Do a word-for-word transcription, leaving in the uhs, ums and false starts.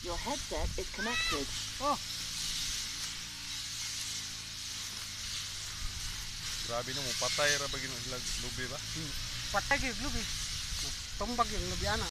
Your headset is connected. Oh, Grabe na mo, patay ra ba gina lubi ba? patay gyud lubi. Tumbag yung lubi ana.